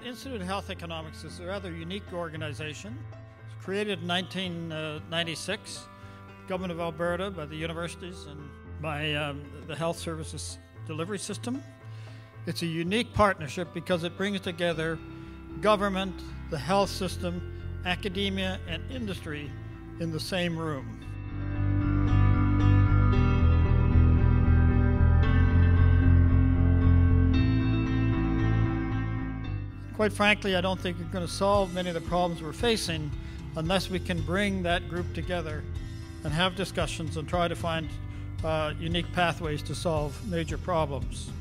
Institute of Health Economics is a rather unique organization. It was created in 1996, Government of Alberta, by the universities and by the health services delivery system. It's a unique partnership because it brings together government, the health system, academia, and industry in the same room. Quite frankly, I don't think we're going to solve many of the problems we're facing unless we can bring that group together and have discussions and try to find unique pathways to solve major problems.